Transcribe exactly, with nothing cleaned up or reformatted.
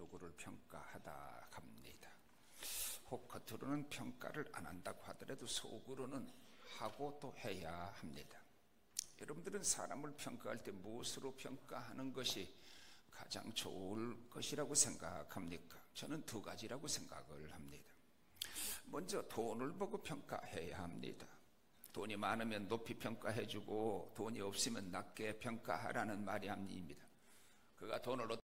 누구를 평가하다 합니다. 혹 겉으로는 평가를 안 한다고 하더라도 속으로는 하고 또 해야 합니다. 여러분들은 사람을 평가할 때 무엇으로 평가하는 것이 가장 좋을 것이라고 생각합니까? 저는 두 가지라고 생각을 합니다. 먼저 돈을 보고 평가해야 합니다. 돈이 많으면 높이 평가해주고 돈이 없으면 낮게 평가하라는 말이 아닙니다. 그가 돈을